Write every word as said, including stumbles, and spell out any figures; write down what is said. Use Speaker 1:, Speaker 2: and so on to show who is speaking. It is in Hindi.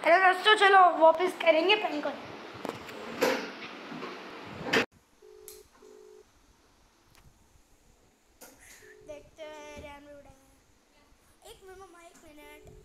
Speaker 1: हेलो दोस्तों, चलो वापस करेंगे प्रैंक कॉल। देखते हैं रैम उड़ा। एक मिनट मामा, एक मिनट।